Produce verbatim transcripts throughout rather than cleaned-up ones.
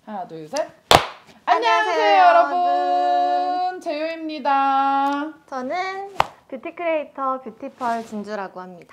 하나, 둘, 셋. 안녕하세요, 여러분. 재효입니다. 저는 뷰티 크리에이터 뷰티펄 진주라고 합니다.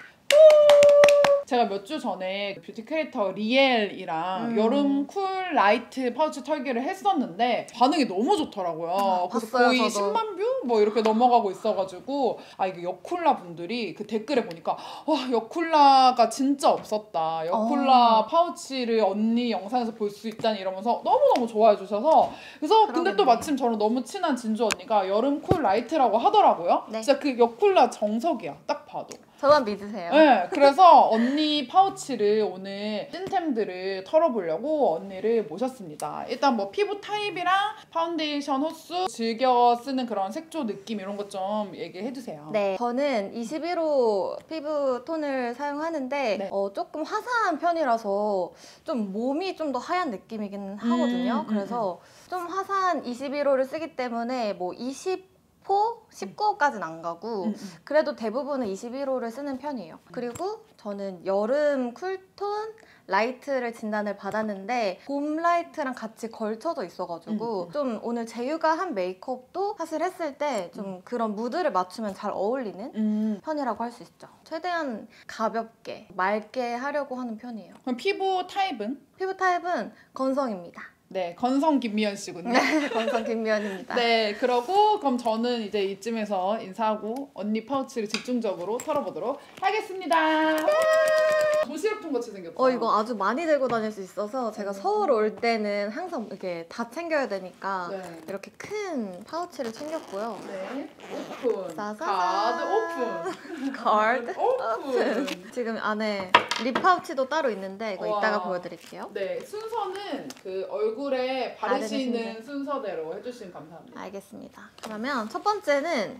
제가 몇 주 전에 뷰티 크리에이터 리엘이랑 음. 여름 쿨 라이트 파우치 털기를 했었는데 반응이 너무 좋더라고요. 아, 그래서 봤어요, 거의 저도. 십만 뷰? 뭐 이렇게 넘어가고 있어가지고 아 이게 여쿨라 분들이 그 댓글에 보니까 와 여쿨라가 진짜 없었다. 여쿨라 어. 파우치를 언니 영상에서 볼 수 있다니 이러면서 너무너무 좋아해 주셔서 그래서 근데 또 그러겠네. 마침 저랑 너무 친한 진주 언니가 여름 쿨 라이트라고 하더라고요. 네. 진짜 그 여쿨라 정석이야. 딱 봐도. 저만 믿으세요. 네, 그래서 언니 파우치를 오늘 찐템들을 털어보려고 언니를 모셨습니다. 일단 뭐 피부 타입이랑 파운데이션 호수, 즐겨 쓰는 그런 색조 느낌 이런 것 좀 얘기해주세요. 네, 저는 이십일 호 피부 톤을 사용하는데 네. 어, 조금 화사한 편이라서 좀 몸이 좀 더 하얀 느낌이긴 하거든요. 음, 그래서 좀 화사한 이십일 호를 쓰기 때문에 뭐 이십 호, 십구 호까지는 안 가고 음, 음. 그래도 대부분은 이십일 호를 쓰는 편이에요. 그리고 저는 여름 쿨톤 라이트를 진단을 받았는데 봄 라이트랑 같이 걸쳐져 있어가지고 음, 음. 좀 오늘 제유가 한 메이크업도 사실 했을 때 좀 그런 무드를 맞추면 잘 어울리는 음. 편이라고 할 수 있죠. 최대한 가볍게 맑게 하려고 하는 편이에요. 그럼 피부 타입은? 피부 타입은 건성입니다. 네, 건성 김미연 씨군요. 네, 건성 김미연입니다. 네, 그러고 그럼 저는 이제 이쯤에서 인사하고 언니 파우치를 집중적으로 털어보도록 하겠습니다. 도시락통 같이 생겼다. 어 이거 아주 많이 들고 다닐 수 있어서 제가 음. 서울 올 때는 항상 이렇게 다 챙겨야 되니까 네. 이렇게 큰 파우치를 챙겼고요. 네, 오픈. 짜자잔. 카드 오픈. 카드 오픈. 지금 안에 립 파우치도 따로 있는데 이거 우와. 이따가 보여드릴게요. 네, 순서는 그 얼굴에 바르시는 바르는 순서대로 해주시면 감사합니다. 알겠습니다. 그러면 첫 번째는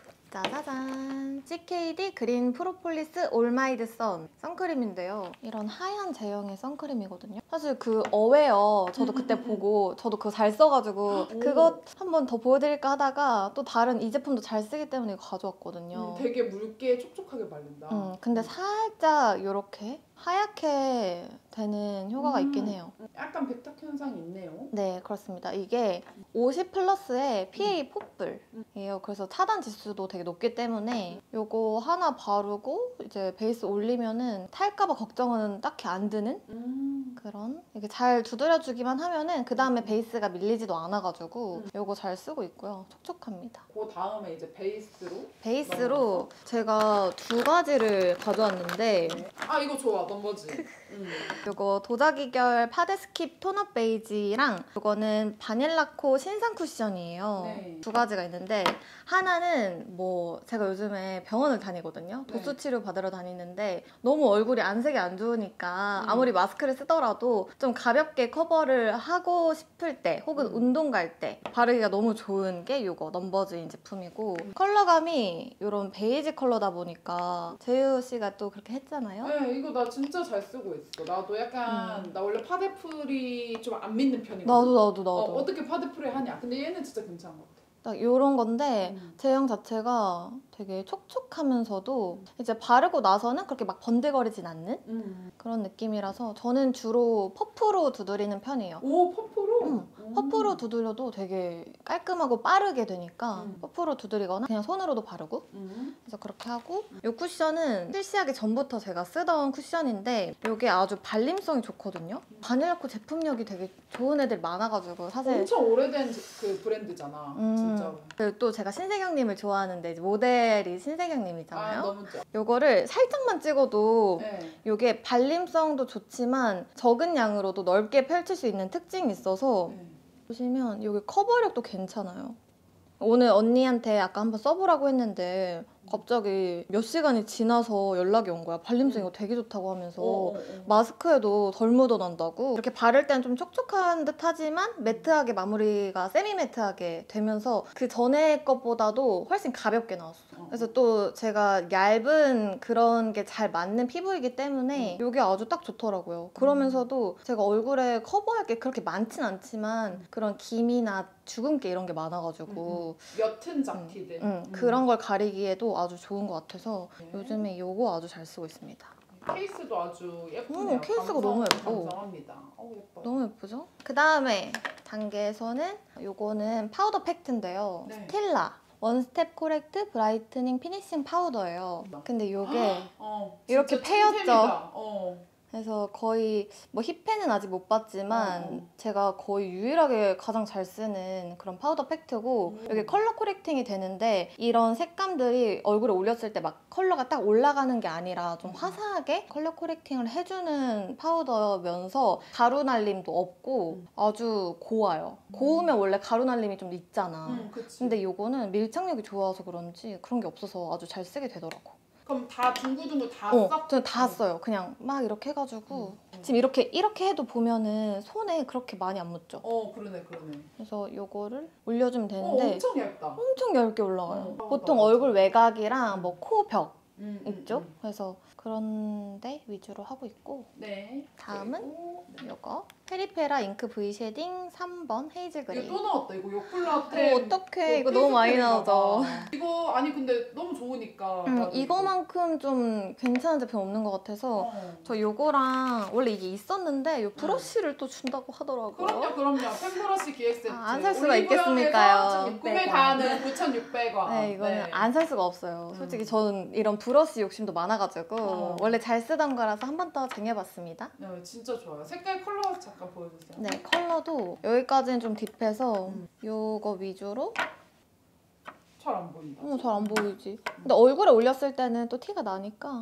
짜자잔 씨케이디 그린 프로폴리스 올마이드 선 선크림인데요. 이런 하얀 제형의 선크림이거든요. 사실 그 어웨어 저도 그때 보고 저도 그거 잘 써가지고 오. 그것 한번 더 보여드릴까 하다가 또 다른 이 제품도 잘 쓰기 때문에 이거 가져왔거든요. 음, 되게 묽게 촉촉하게 바른다. 음, 근데 살짝 이렇게 하얗게 되는 효과가 음. 있긴 해요. 약간 백탁 현상이 있네요. 네, 그렇습니다. 이게 오십 플러스의 피에이 포플이에요. 그래서 차단 지수도 되게 높기 때문에 요거 하나 바르고 이제 베이스 올리면은 탈까봐 걱정은 딱히 안 드는 음. 그런 이렇게 잘 두드려주기만 하면은 그 다음에 베이스가 밀리지도 않아가지고 요거 잘 쓰고 있고요. 촉촉합니다. 그 다음에 이제 베이스로. 베이스로 제가 두 가지를 가져왔는데 네. 아 이거 좋아, 넘버지. 음. 요거 도자기결 파데스킵 톤업 베이지랑 요거는 바닐라코 신상 쿠션이에요. 네. 두 가지가 있는데 하나는 뭐 제가 요즘에 병원을 다니거든요. 네. 도수 치료 받으러 다니는데 너무 얼굴이 안색이 안 좋으니까 음. 아무리 마스크를 쓰더라도 좀 가볍게 커버를 하고 싶을 때 혹은 음. 운동 갈 때 바르기가 너무 좋은 게 요거 넘버즈인 제품이고 컬러감이 요런 베이지 컬러다 보니까 재유 씨가 또 그렇게 했잖아요. 네, 이거 나 진짜 잘 쓰고 있어. 나도 약간 음. 나 원래 파데프리 좀 안 믿는 편이거든. 나도 나도 나도. 어, 어떻게 파데프리 하냐? 근데 얘는 진짜 괜찮은 것 같아. 딱 요런 건데 음. 제형 자체가 되게 촉촉하면서도 이제 바르고 나서는 그렇게 막 번들거리진 않는 음. 그런 느낌이라서 저는 주로 퍼프로 두드리는 편이에요. 오 퍼프로? 음, 음. 퍼프로 두드려도 되게 깔끔하고 빠르게 되니까 음. 퍼프로 두드리거나 그냥 손으로도 바르고 음. 그래서 그렇게 하고 이 쿠션은 실시하기 전부터 제가 쓰던 쿠션인데 이게 아주 발림성이 좋거든요. 바닐라코 제품력이 되게 좋은 애들 많아가지고 사실 엄청 오래된 그 브랜드잖아. 음, 진짜로. 그리고 또 제가 신세경님을 좋아하는데 이제 모델이 신세경님이잖아요. 아 너무 좋아. 요거를 살짝만 찍어도 네. 요게 발림성도 좋지만 적은 양으로도 넓게 펼칠 수 있는 특징이 있어서 네. 보시면 여기 커버력도 괜찮아요. 오늘 언니한테 아까 한번 써보라고 했는데 갑자기 몇 시간이 지나서 연락이 온 거야. 발림성 이거 되게 좋다고 하면서 어, 어, 어. 마스크에도 덜 묻어난다고. 이렇게 바를 때는 좀 촉촉한 듯 하지만 매트하게 마무리가 세미 매트하게 되면서 그 전에 것보다도 훨씬 가볍게 나왔어. 그래서 또 제가 얇은 그런 게 잘 맞는 피부이기 때문에 이게 아주 딱 좋더라고요. 그러면서도 제가 얼굴에 커버할 게 그렇게 많진 않지만 그런 기미나 주근깨 이런 게 많아가지고 옅은 잡티들. 음, 음. 그런 걸 가리기에도 아주 좋은 것 같아서 네. 요즘에 이거 아주 잘 쓰고 있습니다. 케이스도 아주 예쁘네요. 음, 케이스가 감성, 너무 예뻐. 감성합니다. 어, 예뻐요. 너무 예쁘죠? 그 다음에 단계에서는 요거는 파우더 팩트인데요. 네. 스틸라 원스텝 코렉트 브라이트닝 피니싱 파우더예요. 근데 요게 어, 이렇게 진짜 패였죠? 찐템이다. 어. 그래서 거의 뭐 힙펜은 아직 못 봤지만 어, 어. 제가 거의 유일하게 가장 잘 쓰는 그런 파우더 팩트고 음. 여기 컬러 코렉팅이 되는데 이런 색감들이 얼굴에 올렸을 때 막 컬러가 딱 올라가는 게 아니라 좀 음. 화사하게 컬러 코렉팅을 해주는 파우더면서 가루 날림도 없고 음. 아주 고와요. 고우면 원래 가루 날림이 좀 있잖아. 음, 그치. 근데 요거는 밀착력이 좋아서 그런지 그런 게 없어서 아주 잘 쓰게 되더라고. 그럼 다 둥글둥글 다 어, 싹? 저는 다 써요. 그냥 막 이렇게 해가지고 음, 음. 지금 이렇게 이렇게 해도 보면은 손에 그렇게 많이 안 묻죠. 어, 그러네, 그러네. 그래서 요거를 올려주면 어, 되는데 엄청 얇다. 엄청 얇게 올라와요. 어, 보통 맞아. 얼굴 외곽이랑 뭐 코 벽 음, 음, 있죠. 음. 그래서 그런데 위주로 하고 있고 네. 다음은 그리고, 네. 요거 페리페라 잉크 V 쉐딩 삼 번 헤이즐 그레이. 이거 또 나왔다. 이거 요쿨라 어, 템. 어떡해. 이거 너무 많이 나오죠. 이거 아니 근데 너무 좋으니까. 음, 나도 이거만큼 좀 괜찮은 제품 없는 것 같아서 어. 저 요거랑 원래 이게 있었는데 요 브러쉬를 또 준다고 하더라고요. 그럼요, 그럼요. 펜브러쉬 기획 세트. 아, 안살 수가 올리브영에서 있겠습니까요? 좀 꿈에 닿는 구천육백 원. 네, 이거는 안 살 수가 없어요. 솔직히 음. 저는 이런 브러쉬 욕심도 많아가지고 어. 원래 잘 쓰던 거라서 한 번 더 쟁여봤습니다. 네, 진짜 좋아요. 색깔 컬러 잠깐 보여주세요. 네, 컬러도 여기까지는 좀 딥해서 음. 요거 위주로 잘 안 보인다. 어, 잘 안 보이지. 근데 얼굴에 올렸을 때는 또 티가 나니까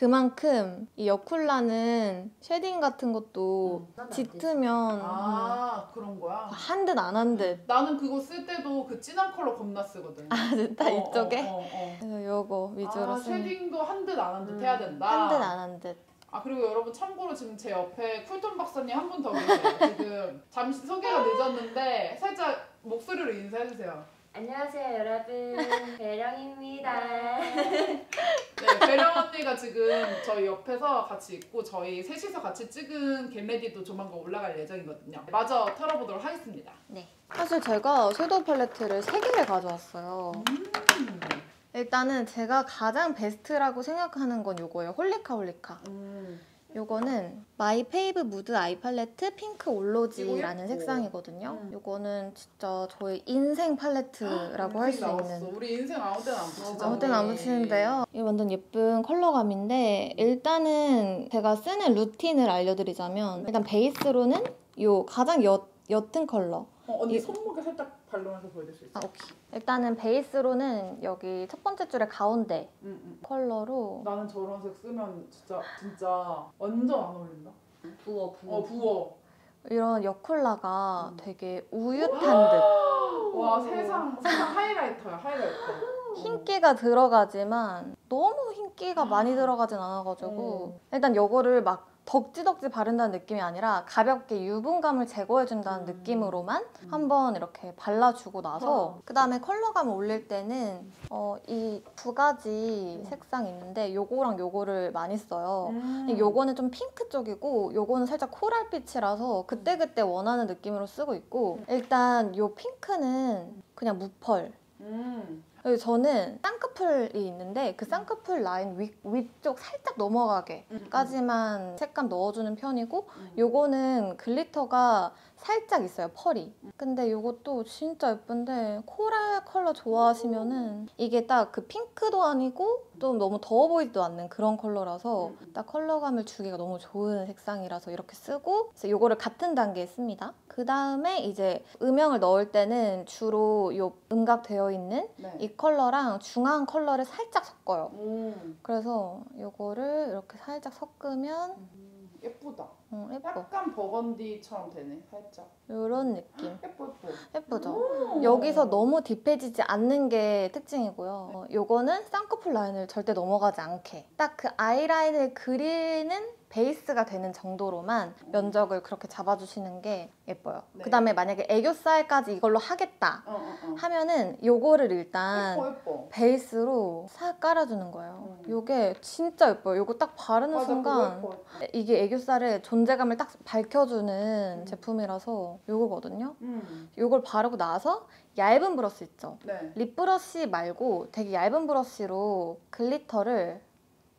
그만큼 이 여쿨라는 쉐딩 같은 것도 음. 짙으면 아, 그런 거야? 한 듯 안 한 듯. 나는 그거 쓸 때도 그 진한 컬러 겁나 쓰거든. 아, 진짜 어, 이쪽에? 어, 어, 어. 그래서 요거 위주로 아, 쓰는. 쉐딩도 한 듯 안 한 듯 음, 해야 된다. 한 듯 안 한 듯. 아, 그리고 여러분 참고로 지금 제 옆에 쿨톤 박사님 한 분 더 계세요. 지금 잠시 소개가 늦었는데 살짝 목소리로 인사해주세요. 안녕하세요 여러분 배령입니다. 네, 배령 언니가 지금 저희 옆에서 같이 있고 저희 셋이서 같이 찍은 겟레디도 조만간 올라갈 예정이거든요. 마저 털어보도록 하겠습니다. 네. 사실 제가 섀도우 팔레트를 세 개를 가져왔어요. 음. 일단은 제가 가장 베스트라고 생각하는 건 요거예요. 홀리카 홀리카. 음. 요거는 마이 페이브 무드 아이 팔레트 핑크 올로지라는 이거 예뻐. 색상이거든요. 음. 요거는 진짜 저의 인생 팔레트라고 할 수 인생 나왔어. 있는. 우리 인생 아무 때나 안 붙이잖아. 아무 때나 안 붙이는데요. 이거 완전 예쁜 컬러감인데 일단은 제가 쓰는 루틴을 알려드리자면 일단 베이스로는 요 가장 옅, 옅은 컬러. 어, 언니 이- 손목에 살짝 발라서 보여줄 수 있어? 아, 오케이. 일단은 베이스로는 여기 첫 번째 줄의 가운데 응, 응. 컬러로 나는 저런 색 쓰면 진짜 진짜 완전 안 어울린다. 부어 부어. 어 부어. 이런 여쿨라가 음. 되게 우윳한 듯 와 세상 세상 하이라이터야 하이라이터. 흰기가 들어가지만 너무 흰기가 많이 들어가진 않아가지고 일단 요거를 막 덕지덕지 바른다는 느낌이 아니라 가볍게 유분감을 제거해준다는 음. 느낌으로만 음. 한번 이렇게 발라주고 나서 어. 그 다음에 컬러감을 올릴 때는 어, 이 두 가지 음. 색상이 있는데 요거랑 요거를 많이 써요. 음. 근데 요거는 좀 핑크 쪽이고 요거는 살짝 코랄빛이라서 그때그때 원하는 느낌으로 쓰고 있고 일단 요 핑크는 그냥 무펄. 음. 그리고 저는 쌍꺼풀이 있는데 그 쌍꺼풀 라인 위, 위쪽 살짝 넘어가게까지만 색감 넣어주는 편이고 음. 요거는 글리터가 살짝 있어요, 펄이. 근데 요것도 진짜 예쁜데 코랄 컬러 좋아하시면은 이게 딱 그 핑크도 아니고 좀 너무 더워 보이지도 않는 그런 컬러라서 음. 딱 컬러감을 주기가 너무 좋은 색상이라서 이렇게 쓰고 그래서 요거를 같은 단계에 씁니다. 그 다음에 이제 음영을 넣을 때는 주로 요 음각되어 있는 네. 이 컬러랑 중앙 컬러를 살짝 섞어요. 음. 그래서 요거를 이렇게 살짝 섞으면 음. 예쁘다. 음, 예뻐. 약간 버건디처럼 되네 살짝. 요런 느낌. 예뻐 예뻐. 예쁘죠? 오. 여기서 너무 딥해지지 않는 게 특징이고요. 어, 요거는 쌍꺼풀 라인을 절대 넘어가지 않게 딱 그 아이라인을 그리는 베이스가 되는 정도로만 면적을 그렇게 잡아주시는 게 예뻐요. 네. 그 다음에 만약에 애교살까지 이걸로 하겠다 어, 어, 어. 하면은 요거를 일단 예뻐 예뻐. 베이스로 싹 깔아주는 거예요. 음. 요게 진짜 예뻐요. 요거 딱 바르는 맞아, 순간 그거 예뻐. 이게 애교살의 존재감을 딱 밝혀주는 음. 제품이라서 요거거든요. 음. 요걸 바르고 나서 얇은 브러쉬 있죠? 네. 립 브러쉬 말고 되게 얇은 브러쉬로 글리터를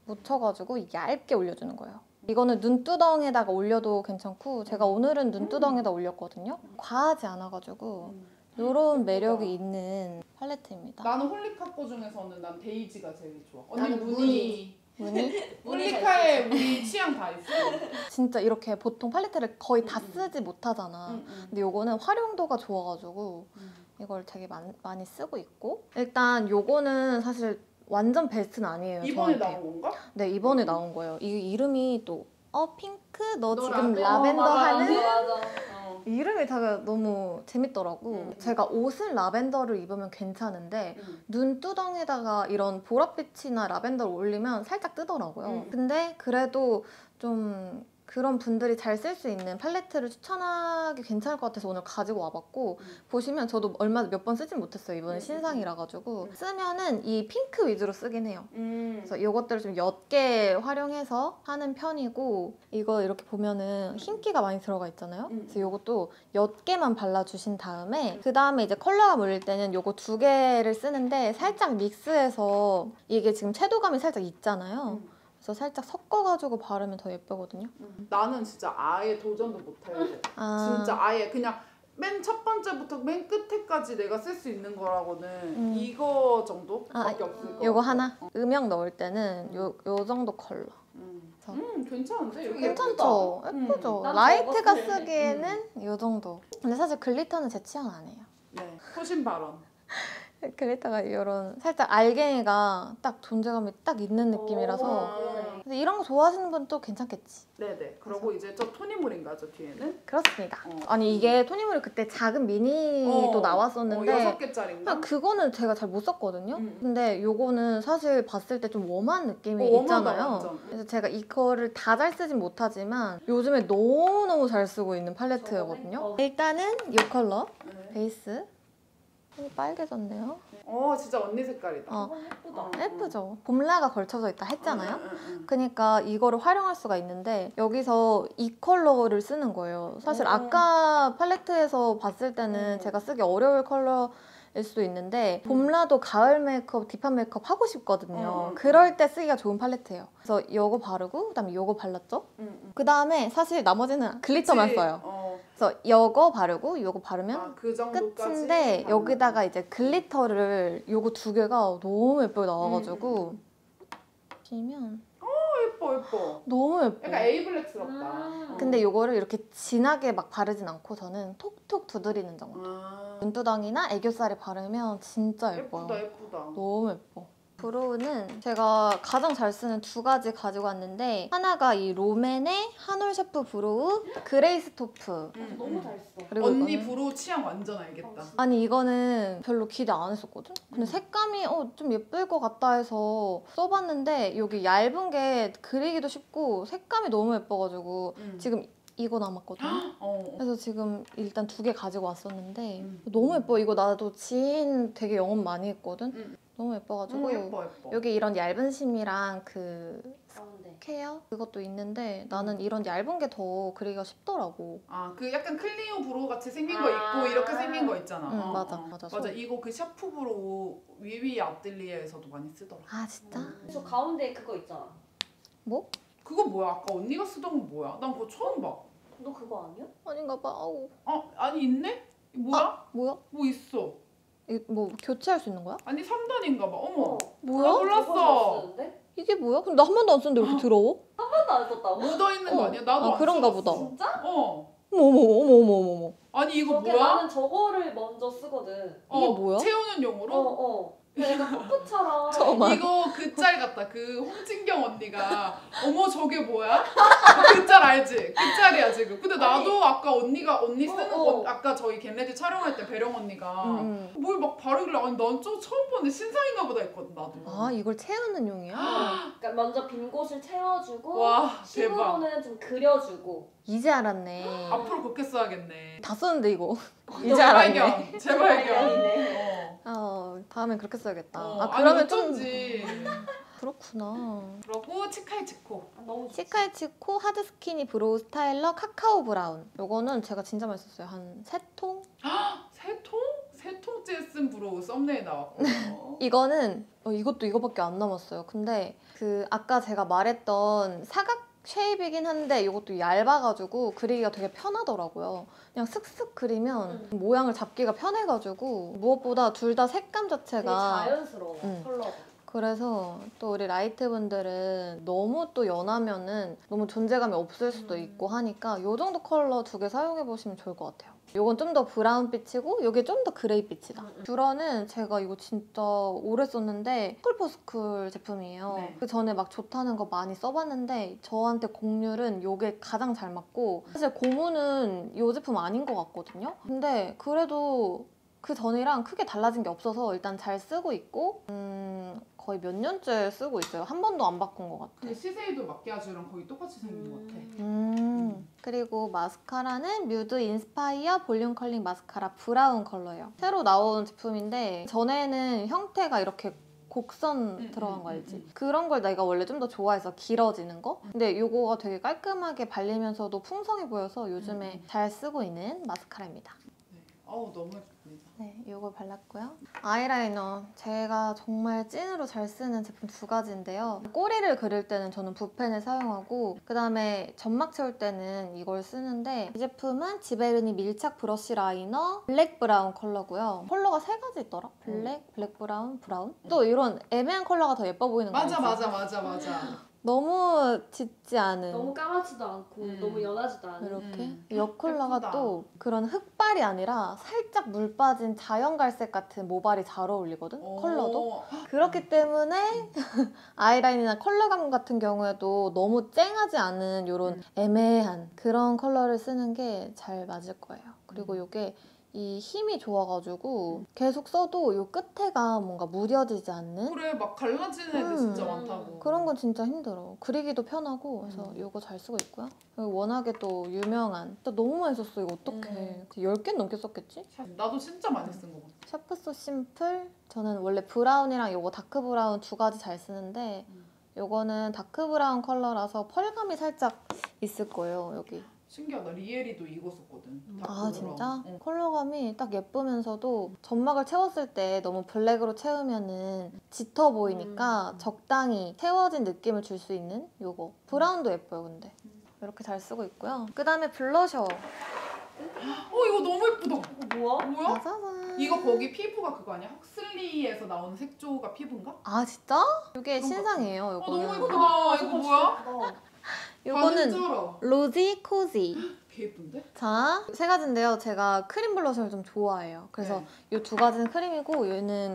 묻혀가지고 얇게 올려주는 거예요. 이거는 눈두덩에다가 올려도 괜찮고 제가 오늘은 눈두덩에다 올렸거든요. 과하지 않아가지고 이런 매력이 있는 팔레트입니다. 나는 홀리카 거 중에서는 난 데이지가 제일 좋아. 언니 나는 무늬. 무늬? 홀리카에 우리 취향 다 있어. 진짜 이렇게 보통 팔레트를 거의 다 음, 음. 쓰지 못하잖아. 응, 응. 근데 요거는 활용도가 좋아가지고 음. 이걸 되게 많이, 많이 쓰고 있고 일단 요거는 사실 완전 베스트는 아니에요. 이번에 저한테. 나온 건가? 네, 이번에 나온 거예요. 이 이름이 또 어 핑크? 너, 너 지금 라벤더 라벤더 맞아, 하는? 맞아. 어. 이름이 다 너무 재밌더라고. 음. 제가 옷을 라벤더를 입으면 괜찮은데 응. 눈두덩에다가 이런 보랏빛이나 라벤더를 올리면 살짝 뜨더라고요. 음. 근데 그래도 좀 그런 분들이 잘 쓸 수 있는 팔레트를 추천하기 괜찮을 것 같아서 오늘 가지고 와봤고 음. 보시면 저도 얼마 몇 번 쓰진 못했어요. 이번에 음, 신상이라 가지고 음. 쓰면은 이 핑크 위주로 쓰긴 해요. 음. 그래서 이것들을 좀 옅게 활용해서 하는 편이고 이거 이렇게 보면은 흰기가 많이 들어가 있잖아요. 음. 그래서 이것도 옅게만 발라주신 다음에 그 다음에 이제 컬러가 물릴 때는 이거 두 개를 쓰는데 살짝 믹스해서 이게 지금 채도감이 살짝 있잖아요. 음. 그래서 살짝 섞어가지고 바르면 더 예쁘거든요. 음. 나는 진짜 아예 도전도 못해. 아, 진짜 아예 그냥 맨 첫 번째부터 맨 끝에까지 내가 쓸 수 있는 거라고는 음. 이거 정도밖에 아, 없을 거 요거 같아. 하나? 음영 넣을 때는 요, 요 정도 컬러. 음. 저- 음, 괜찮은데? 이렇게 괜찮죠? 예쁘다. 예쁘죠? 음. 난 라이트가 저거 쓸래. 쓰기에는 요 정도. 근데 사실 글리터는 제 취향 아니에요. 네. 소신 발언. 글리터가 이런 살짝 알갱이가 딱 존재감이 딱 있는 느낌이라서 오, 그러네. 근데 이런 거 좋아하시는 분 또 괜찮겠지. 네네. 그리고 이제 저 토니물인가 저 뒤에는? 그렇습니다. 어. 아니 이게 토니모리 그때 작은 미니도 어, 나왔었는데 어, 여섯 개짜리인가? 그냥 그거는 제가 잘 못 썼거든요. 음. 근데 요거는 사실 봤을 때 좀 웜한 느낌이 어, 웜하다, 있잖아요. 완전. 그래서 제가 이거를 다 잘 쓰진 못하지만 요즘에 너무너무 잘 쓰고 있는 팔레트거든요. 저거네? 어. 일단은 이 컬러 네. 베이스 어, 빨개졌네요. 어, 진짜 언니 색깔이다. 어. 저거 예쁘다. 어. 예쁘죠? 봄라가 걸쳐져 있다 했잖아요. 응, 응, 응. 그러니까 이거를 활용할 수가 있는데 여기서 이 컬러를 쓰는 거예요. 사실 오. 아까 팔레트에서 봤을 때는 음. 제가 쓰기 어려울 컬러일 수도 있는데 봄라도 가을 메이크업, 딥한 메이크업 하고 싶거든요. 음. 그럴 때 쓰기가 좋은 팔레트예요. 그래서 이거 바르고 그다음에 이거 발랐죠. 응, 응. 그다음에 사실 나머지는 글리터만 그치? 써요. 어. 그래서 이거 바르고 이거 바르면 아, 그 정도까지. 끝인데 하는 여기다가 이제 글리터를 요거 두 개가 너무 예쁘게 나와가지고 음, 보시면 예뻐 예뻐. 너무 예뻐. 약간 에이블랙스럽다. 음. 어. 근데 요거를 이렇게 진하게 막 바르진 않고 저는 톡톡 두드리는 정도. 아, 눈두덩이나 애교살에 바르면 진짜 예뻐요. 예쁘다 예쁘다. 너무 예뻐. 브로우는 제가 가장 잘 쓰는 두 가지 가지고 왔는데 하나가 이 롬앤의 한올 셰프 브로우 그레이스토프. 응, 너무 응. 잘 써. 그리고 언니 이거는 브로우 취향 완전 알겠다. 아니 이거는 별로 기대 안 했었거든? 근데 음. 색감이 어, 좀 예쁠 것 같다 해서 써봤는데 여기 얇은 게 그리기도 쉽고 색감이 너무 예뻐가지고 응. 지금 이거 남았거든요? 어. 그래서 지금 일단 두 개 가지고 왔었는데 음. 너무 예뻐. 이거 나도 지인 되게 영업 많이 했거든? 음. 너무 예뻐가지고 너무 예뻐 예뻐. 여기 이런 얇은 심이랑 그 가운데. 케어 그것도 있는데 나는 이런 얇은 게 더 그리기가 쉽더라고. 아, 그 약간 클리오 브로우 같이 생긴 아. 거 있고 이렇게 생긴 거 있잖아. 응, 어, 맞아, 어. 맞아. 맞아. 소- 이거 그 샤프 브로우 위위 아뜰리에에서도 많이 쓰더라. 아 진짜? 음. 저 가운데 그거 있잖아. 뭐? 그거 뭐야? 아까 언니가 쓰던 건 뭐야? 난 그거 처음 봐. 너 그거 아니야? 아닌가 봐. 아우. 어, 아니 있네? 뭐야? 뭐야? 뭐 있어? 이 뭐 교체할 수 있는 거야? 아니 삼 단인가 봐. 어머. 뭐야? 나 몰랐어. 저거 잘 쓰는데? 이게 뭐야? 근데 나 한 번도 안 썼는데 왜 이렇게 더러워? 한 번도 안 썼다고? 묻어 있는 거 어. 아니야? 나도 아, 안 그런가 써봤어. 보다. 진짜? 어. 어머 어머 어머 어머 어머 어머. 아니 이거 저게 뭐야? 나는 저거를 먼저 쓰거든. 이게 어, 뭐야? 채우는 어, 용으로? 어. 약간 퍼프처럼. 처음 알아. 이거 그 짤 같다. 그 홍진경 언니가 어머 저게 뭐야? 그 짤 알지? 그 짤이야 지금. 근데 나도 아까 언니가 언니 쓰는 어, 거 어. 아까 저희 겟레디 촬영할 때 배령 언니가 음, 음. 뭘 막 바르길래 아니 난 좀 처음 보는데 신상인가 보다 했거든 나도. 아 이걸 채우는 용이야? 그러니까 먼저 빈 곳을 채워주고 와 대박. 심으로는 좀 그려주고. 이제 알았네. 앞으로 그렇게 써야겠네. 다 썼는데 이거. 이제 알았네. 재발견. 재발견. 재발견이네. 어. 아 다음엔 그렇게 써야겠다. 어. 아 그러면 아니, 좀 어쩐지. 그렇구나. 그러고 치카이치코. 아, 너무 좋지. 시카이치코 하드 스키니 브로우 스타일러 카카오 브라운. 요거는 제가 진짜 많이 썼어요. 한 세 통? 세 통? 세 통째 쓴 브로우. 또 썸네일 나왔고. 이거는 어, 이것도 이거밖에 안 남았어요. 근데 그 아까 제가 말했던 사각 쉐입이긴 한데 이것도 얇아가지고 그리기가 되게 편하더라고요. 그냥 슥슥 그리면 음. 모양을 잡기가 편해가지고 무엇보다 둘 다 색감 되게 자체가 자연스러워 음. 컬러가. 그래서 또 우리 라이트 분들은 너무 또 연하면은 너무 존재감이 없을 수도 음. 있고 하니까 이 정도 컬러 두 개 사용해 보시면 좋을 것 같아요. 이건 좀 더 브라운빛이고 이게 좀 더 그레이빛이다. 음, 음. 듀라는 제가 이거 진짜 오래 썼는데 스쿨포스쿨 제품이에요. 네. 그 전에 막 좋다는 거 많이 써봤는데 저한테 곡률은 이게 가장 잘 맞고 사실 고무는 이 제품 아닌 것 같거든요. 근데 그래도 그 전이랑 크게 달라진 게 없어서 일단 잘 쓰고 있고 음, 거의 몇 년째 쓰고 있어요. 한 번도 안 바꾼 것 같아요. 근데 시세이도 마키아주랑 거의 똑같이 생긴 것 같아. 음. 그리고 마스카라는 뮤드 인스파이어 볼륨 컬링 마스카라 브라운 컬러예요. 새로 나온 제품인데 전에는 형태가 이렇게 곡선 음, 들어간 음, 거 알지? 음, 음. 그런 걸 내가 원래 좀 더 좋아해서 길어지는 거? 근데 이거가 되게 깔끔하게 발리면서도 풍성해 보여서 요즘에 음, 음. 잘 쓰고 있는 마스카라입니다. 네. 어우 너무 예쁩니다. 네, 이걸 발랐고요. 아이라이너 제가 정말 찐으로 잘 쓰는 제품 두 가지인데요. 꼬리를 그릴 때는 저는 붓펜을 사용하고 그 다음에 점막 채울 때는 이걸 쓰는데 이 제품은 지베르니 밀착 브러쉬 라이너 블랙 브라운 컬러고요. 컬러가 세 가지 있더라? 블랙, 블랙 브라운, 브라운? 또 이런 애매한 컬러가 더 예뻐 보이는 거 맞아 알지? 맞아 맞아 맞아. 너무 짙지 않은 너무 까맣지도 않고 음. 너무 연하지도 않은. 이렇게 음. 이 컬러가 예쁘다. 또 그런 흑발이 아니라 살짝 물 빠진 자연 갈색 같은 모발이 잘 어울리거든 오. 컬러도 그렇기 때문에 아이라인이나 컬러감 같은 경우에도 너무 쨍하지 않은 이런 음. 애매한 그런 컬러를 쓰는 게 잘 맞을 거예요. 그리고 음. 이게 이 힘이 좋아가지고 계속 써도 이 끝에가 뭔가 무뎌지지 않는 그래 막 갈라지는 애들 음. 진짜 많다고. 그런 건 진짜 힘들어. 그리기도 편하고 그래서 음. 이거 잘 쓰고 있고요. 그리고 워낙에 또 유명한 진짜 너무 많이 썼어. 이거 어떡해. 음. 열 개 넘게 썼겠지? 나도 진짜 많이 쓴 거 같아. 샤프소 심플. 저는 원래 브라운이랑 이거 다크 브라운 두 가지 잘 쓰는데 음. 이거는 다크 브라운 컬러라서 펄감이 살짝 있을 거예요. 여기. 신기하다. 리에리도 이거 썼거든. 아 다크브라운. 진짜? 응. 컬러감이 딱 예쁘면서도 점막을 채웠을 때 너무 블랙으로 채우면은 짙어 보이니까 음. 적당히 채워진 느낌을 줄 수 있는 요거 브라운도 예뻐요 근데 이렇게 잘 쓰고 있고요. 그 다음에 블러셔 어 이거 너무 예쁘다. 뭐야? 뭐야? 짜자잔. 이거 거기 피부가 그거 아니야? 헉슬리에서 나오는 색조가 피부인가? 아 진짜? 이게 그런 것 신상이에요 아 요거는. 너무 예쁘다. 이거 뭐야? 예쁘다. 요거는 쩔어. 로지 코지. 개 예쁜데? 자, 세 가지인데요. 제가 크림 블러셔를 좀 좋아해요. 그래서 네. 이 두 가지는 크림이고 얘는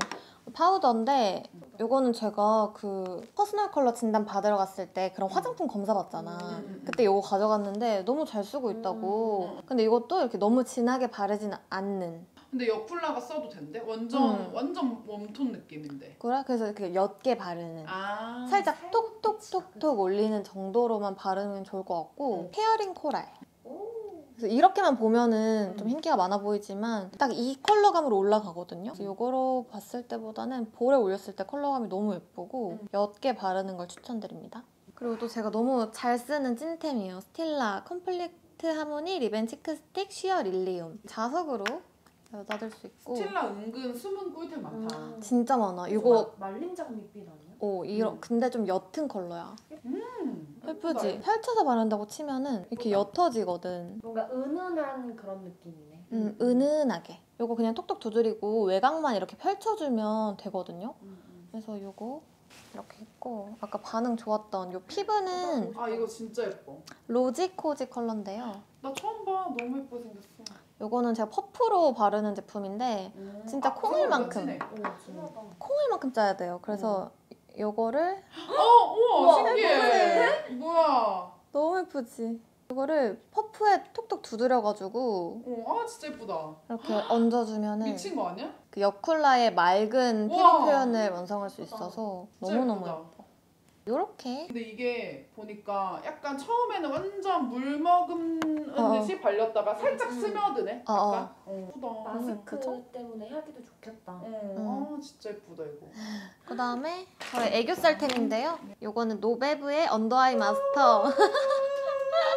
파우더인데 요거는 제가 그 퍼스널 컬러 진단 받으러 갔을 때 그런 화장품 검사 받잖아. 음, 음, 음. 그때 이거 가져갔는데 너무 잘 쓰고 있다고. 음. 근데 이것도 이렇게 너무 진하게 바르진 않는. 근데 여쿨라가 써도 된대? 완전 음. 완전 웜톤 느낌인데. 그래? 그래서 이렇게 옅게 바르는. 아 살짝 톡톡톡톡 올리는 정도로만 바르면 좋을 것 같고 음. 케어링 코랄. 오. 그래서 이렇게만 보면은 좀 음. 흰기가 많아 보이지만 딱 이 컬러감으로 올라가거든요. 그래서 이거로 봤을 때보다는 볼에 올렸을 때 컬러감이 너무 예쁘고 음. 옅게 바르는 걸 추천드립니다. 그리고 또 제가 너무 잘 쓰는 찐템이에요. 스틸라 컴플리트 하모니 리벤 치크 스틱 쉬어 릴리움. 자석으로 여닫을 수 있고 스틸라 은근 숨은 꿀템 많다. 음. 진짜 많아. 이거 말린 장밋빛 아니야? 오 이런 음. 근데 좀 옅은 컬러야. 음, 예쁘지? 예쁘다. 펼쳐서 바른다고 치면은 이렇게 옅어지거든. 뭔가 은은한 그런 느낌이네. 음, 은은하게. 요거 그냥 톡톡 두드리고 외곽만 이렇게 펼쳐주면 되거든요. 음, 음. 그래서 요거 이렇게 했고 아까 반응 좋았던 요 피부는 아 이거 진짜 예뻐. 로지코지 컬러인데요. 나 처음 봐. 너무 예쁘게 생겼어. 요거는 제가 퍼프로 바르는 제품인데 음. 진짜 아, 콩알만큼 진해. 오, 진하다. 콩알만큼 짜야 돼요. 그래서 요거를 어, 우와, 우와, 신기해. 뭐야? 너무 예쁘지? 이거를 퍼프에 톡톡 두드려가지고 어, 아 진짜 예쁘다. 이렇게 얹어주면은 미친 거 아니야? 그 여쿨라의 맑은 피부 우와. 표현을 완성할 수 있어서 진짜 너무너무 예쁘다. 예뻐. 요렇게 근데 이게 보니까 약간 처음에는 완전 물 머금는 어. 듯이 발렸다가 살짝 음. 스며드네. 어, 어. 약간. 어, 예쁘다. 마스크 그쵸? 때문에 하기도 좋겠다. 어, 아 진짜 예쁘다 이거. 그 다음에 저의 애교살템인데요. 요거는 노베브의 언더아이 마스터.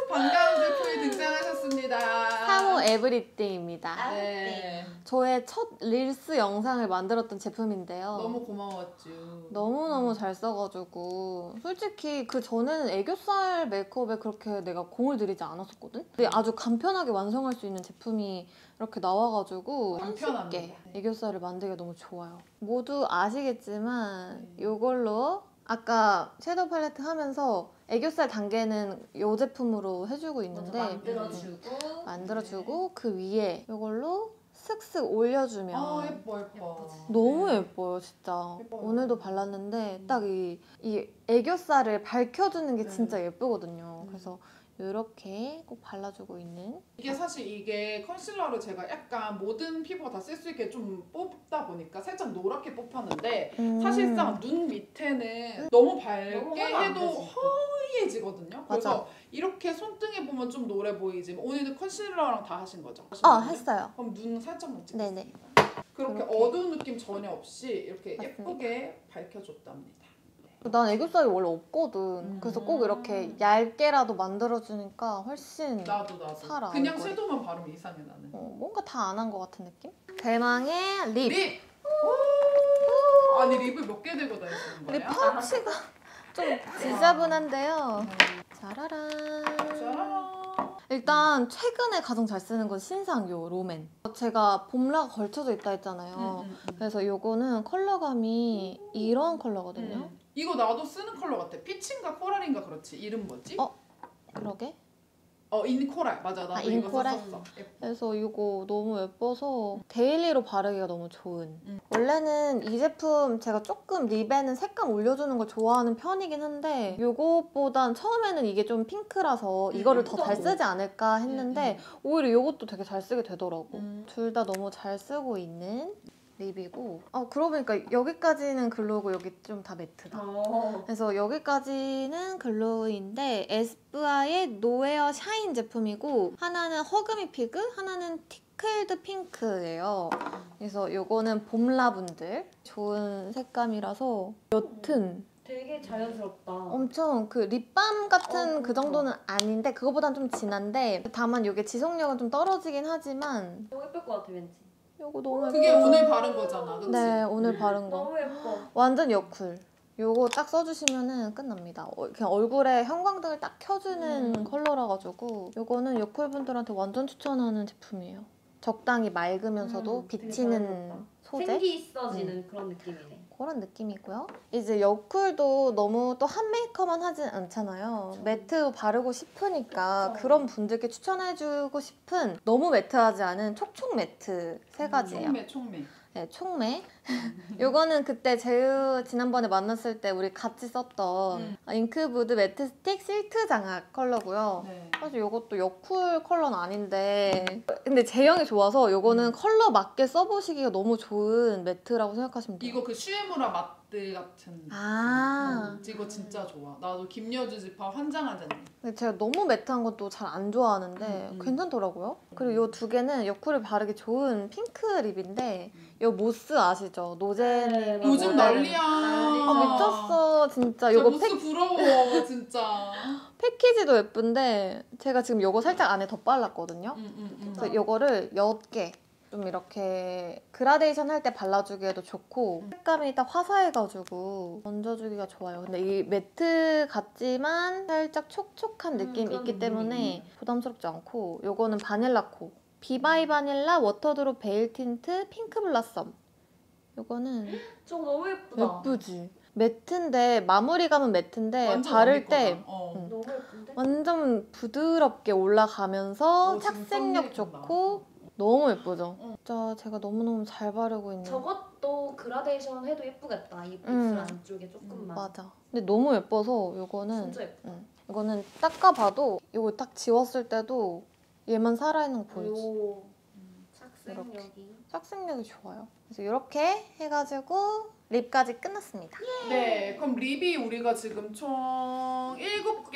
반가운 제품이 등장하셨습니다. 사모 에브리띵입니다. 아, 네. 저의 첫 릴스 영상을 만들었던 제품인데요. 너무 고마웠죠. 너무너무 잘 써가지고 솔직히 그 전에는 애교살 메이크업에 그렇게 내가 공을 들이지 않았었거든? 근데 아주 간편하게 완성할 수 있는 제품이 이렇게 나와가지고 간편합니다. 쉽게 애교살을 만들기가 너무 좋아요. 모두 아시겠지만 이걸로 아까 섀도우 팔레트 하면서 애교살 단계는 이 제품으로 해주고 있는데 만들어주고 만들어주고 그 위에 이걸로 슥슥 올려주면 아 예뻐 예뻐. 예쁘지. 너무 예뻐요 진짜. 예뻐요. 오늘도 발랐는데 딱 이 이 애교살을 밝혀주는 게 네. 진짜 예쁘거든요. 음. 그래서 이렇게 꼭 발라주고 있는. 이게 사실 이게 컨실러를 제가 약간 모든 피부가 다 쓸 수 있게 좀 뽑다 보니까 살짝 노랗게 뽑았는데 음. 사실상 눈 밑에는 너무 밝게 너무 하면 안 해도 되지. 허이해지거든요. 그래서 이렇게 손등에 보면 좀 노래 보이지만 오늘도 컨실러랑 다 하신 거죠? 어 했어요. 그럼 눈 살짝만 찍겠습니다. 네네. 그렇게 이렇게. 어두운 느낌 전혀 없이 이렇게 맞습니다. 예쁘게 밝혀줬답니다. 난 애교살이 원래 없거든. 음. 그래서 꼭 이렇게 얇게라도 만들어주니까 훨씬 나도 나도. 살아, 그냥 얼굴이. 섀도우만 바르면 이상해 나는. 어, 뭔가 다 안 한 것 같은 느낌? 대망의 립! 립! 오! 아니 립을 몇 개 들고 다니시는 립 거예요? 파우치가 좀 지저분한데요. 음. 짜라란. 짜라란. 일단 최근에 가장 잘 쓰는 건 신상요 롬앤. 제가 봄라가 걸쳐져 있다 했잖아요. 음, 음, 음. 그래서 요거는 컬러감이 이런 컬러거든요. 음. 이거 나도 쓰는 컬러 같아. 피치인가 코랄인가 그렇지. 이름 뭐지? 어? 그러게. 어 인코랄. 맞아 나도 아, 이거 인코랄? 썼었어. 예뻐. 그래서 이거 너무 예뻐서 데일리로 바르기가 너무 좋은. 음. 원래는 이 제품 제가 조금 립에는 색감 올려주는 걸 좋아하는 편이긴 한데 요것보단 처음에는 이게 좀 핑크라서 이거를 더 잘 쓰지 않을까 했는데 오히려 이것도 되게 잘 쓰게 되더라고. 음. 둘 다 너무 잘 쓰고 있는 립이고 아 그러고 보니까 여기까지는 글로우고 여기 좀 다 매트다. 어. 그래서 여기까지는 글로우인데 에스쁘아의 노에어 샤인 제품이고 하나는 허그미 피그, 하나는 티클드 핑크예요. 그래서 요거는 봄라분들 좋은 색감이라서 옅은 되게 자연스럽다. 엄청 그 립밤 같은 어, 그 정도는 아닌데 그거보단 좀 진한데 다만 이게 지속력은 좀 떨어지긴 하지만 너무 예쁠 것 같아 왠지. 요거 너무 그게 예뻐서. 오늘 바른 거잖아. 그치? 네 오늘 바른 거 너무 예뻐. 완전 여쿨. 요거 딱 써주시면은 끝납니다. 어, 그냥 얼굴에 형광등을 딱 켜주는 음. 컬러라 가지고 요거는 여쿨 분들한테 완전 추천하는 제품이에요. 적당히 맑으면서도 음, 되게 비치는 자연스럽다. 소재? 생기 있어지는 그런 느낌이네. 그런 느낌이고요. 이제 여쿨도 너무 또 한 메이크업만 하진 않잖아요. 그쵸. 매트 바르고 싶으니까 그쵸. 그런 분들께 추천해주고 싶은 너무 매트하지 않은 촉촉 매트 세 가지예요. 총매 총매. 네, 촉매. 요거는 그때 제휴 지난번에 만났을 때 우리 같이 썼던 음. 잉크부드 매트 스틱 실트 장악 컬러고요. 네. 사실 요것도 여쿨 컬러는 아닌데 근데 제형이 좋아서 요거는 음. 컬러 맞게 써보시기가 너무 좋은 매트라고 생각하시면 돼요. 이거 그 슈에무라 마트 같은. 아. 어, 이거 진짜 좋아. 나도 김여주 집합 환장하잖아. 근데 제가 너무 매트한 것도 잘 안 좋아하는데 음, 음. 괜찮더라고요. 그리고 요 두 개는 여쿨을 바르기 좋은 핑크 립인데 요 모스 아시죠? 노제님 네, 요즘 맞아요. 난리야. 난리죠. 아 미쳤어 진짜. 진짜 요거 모스 팩, 부러워 진짜. 패키지도 예쁜데 제가 지금 요거 살짝 안에 더 발랐거든요. 음, 음, 음. 그래서 요거를 옅게 좀 이렇게 그라데이션 할 때 발라주기에도 좋고 색감이 딱 화사해가지고 얹어주기가 좋아요. 근데 이 매트 같지만 살짝 촉촉한 음, 느낌이 그런 있기 때문에 느낌이 부담스럽지 않고 요거는 바닐라코 비바이 바닐라 워터드롭 베일 틴트 핑크 블라썸 요거는 저거 너무 예쁘다. 예쁘지? 매트인데 마무리감은 매트인데 완전 바를 언니 때 거다. 어. 음. 너무 예쁜데? 완전 부드럽게 올라가면서 오, 지금 착색력 썸네일 본다. 좋고 너무 예쁘죠? 응. 진짜 제가 너무너무 잘 바르고 있는 저것도 그라데이션 해도 예쁘겠다. 이 입술 음. 안쪽에 조금만. 맞아. 근데 너무 예뻐서 이거는 진짜 예뻐. 응. 이거는 닦아봐도 이거 딱 지웠을 때도 얘만 살아있는 거 보이지? 오. 음. 착색력이. 착색력이 좋아요. 그래서 이렇게 해가지고 립까지 끝났습니다. 네, 그럼 립이 우리가 지금 총 일곱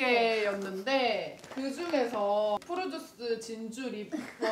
개였는데 그 중에서 프로듀스 진주 립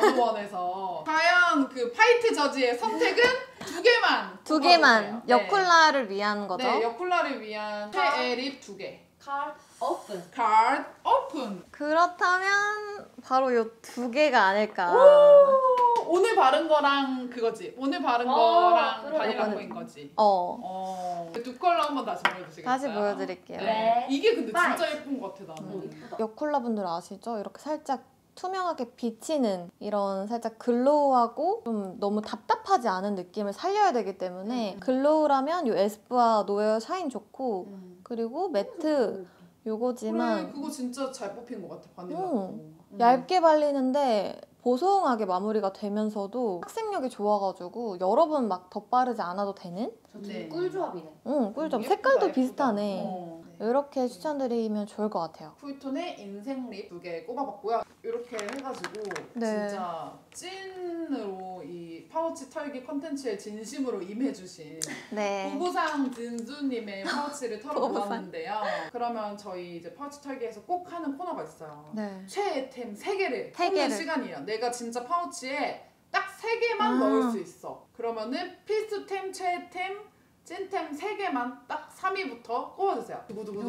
원원에서 과연 그 화이트 저지의 선택은 두 개만 두 뽑아주세요. 개만 네. 여쿨라를 위한 거죠? 네, 여쿨라를 위한 최애 립 두 개. card open. card open. 그렇다면 바로 요 두 개가 아닐까. 오, 오늘 바른 거랑 그거지. 오늘 바른 어, 거랑 그러네. 바닐라 코인 거지. 어. 어. 두 컬러 한번 다시 보여주시겠어요? 다시 보여드릴게요. 네. 이게 근데 진짜 파이브. 예쁜 것 같아 나는. 음, 이쁘다. 여콜라분들 아시죠? 이렇게 살짝 투명하게 비치는 이런 살짝 글로우하고 좀 너무 답답하지 않은 느낌을 살려야 되기 때문에 음. 글로우라면 이 에스쁘아 노웨어 샤인 좋고 음. 그리고 매트 그래 요거지만 그거 진짜 잘 뽑힌 것 같아 바닐라. 음. 음. 얇게 발리는데 보송하게 마무리가 되면서도 착색력이 좋아가지고 여러 번 막 덧바르지 않아도 되는? 저둘 네. 꿀조합이네. 응, 꿀점. 예쁘다, 색깔도 예쁘다. 비슷하네. 어. 이렇게 추천드리면 좋을 것 같아요. 쿨톤의 인생 립 두 개 꼽아봤고요. 이렇게 해가지고 네. 진짜 찐으로 이 파우치 털기 컨텐츠에 진심으로 임해주신 네. 부부상 진주님의 파우치를 털어보았는데요. 그러면 저희 이제 파우치 털기에서 꼭 하는 코너가 있어요. 네. 최애템 세 개를 세 뽑는 개를. 시간이에요. 내가 진짜 파우치에 딱 세 개만 아. 넣을 수 있어. 그러면은 필수템, 최애템, 찐템 세 개만 딱 삼 위부터 꼽아주세요.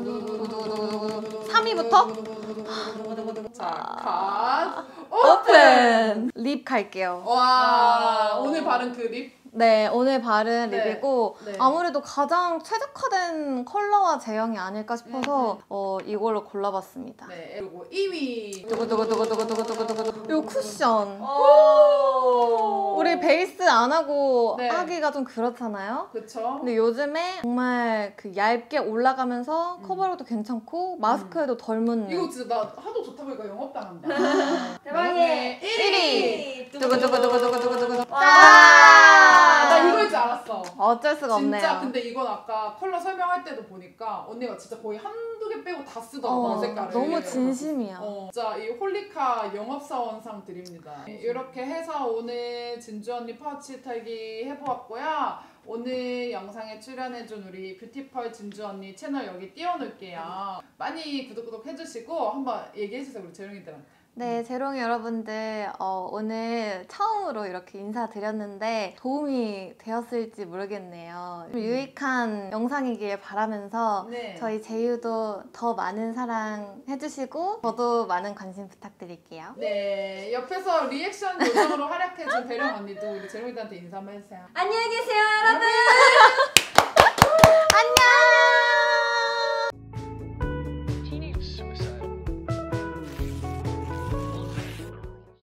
삼 위부터? 자, 컷 오픈! 립 갈게요. 와, 와. 오늘 바른 그 립. 네, 오늘 바른 네. 립이고 네. 아무래도 가장 최적화된 컬러와 제형이 아닐까 싶어서 음, 음. 어, 이걸로 골라봤습니다. 네, 그리고 이 위. 두구두구두구두구두구두구 요 쿠션. 오. 우리 베이스 안 하고 네. 하기가 좀 그렇잖아요. 그쵸? 근데 요즘에 정말 그 얇게 올라가면서 음. 커버력도 괜찮고 마스크에도 덜 묻는. 이거 진짜 나 하도 좋다 보니까 영업당한다. 대박이네. 일 위. 두구두구두구두구두구두구. 와. 아, 나 이거일 줄 알았어. 어쩔 수가 없네요. 진짜 근데 이건 아까 컬러 설명할 때도 보니까 언니가 진짜 거의 한두 개 빼고 다 쓰더라고 어, 색깔을. 너무 진심이야. 어, 진짜 이 홀리카 영업사원상 드립니다. 이렇게 해서 오늘 진주 언니 파우치 털기 해보았고요. 오늘 영상에 출연해준 우리 뷰티펄 진주 언니 채널 여기 띄워놓을게요. 많이 구독 구독 해주시고 한번 얘기해주세요 우리 재롱이들한테. 네, 재롱이 여러분들 어, 오늘 처음으로 이렇게 인사드렸는데 도움이 되었을지 모르겠네요. 좀 유익한 영상이길 바라면서 네. 저희 제이유도 더 많은 사랑 해주시고 저도 많은 관심 부탁드릴게요. 네, 옆에서 리액션 요정으로 활약해준 배령 언니도 우리 재롱이들한테 인사 한번 해주세요. 안녕히 계세요, 여러분.